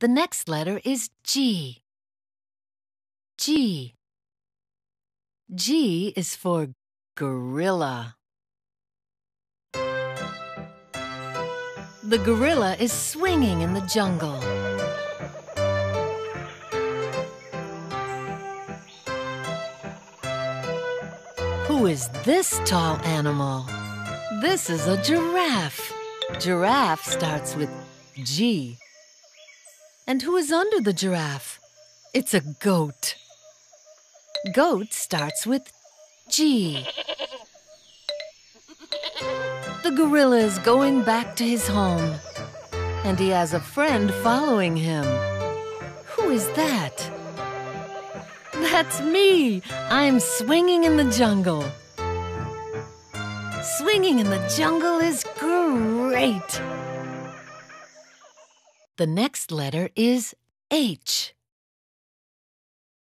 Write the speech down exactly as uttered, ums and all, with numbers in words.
The next letter is G. G. G is for gorilla. The gorilla is swinging in the jungle. Who is this tall animal? This is a giraffe. Giraffe starts with G. And who is under the giraffe? It's a goat. Goat starts with G. The gorilla is going back to his home, and he has a friend following him. Who is that? That's me! I'm swinging in the jungle. Swinging in the jungle is great! The next letter is H.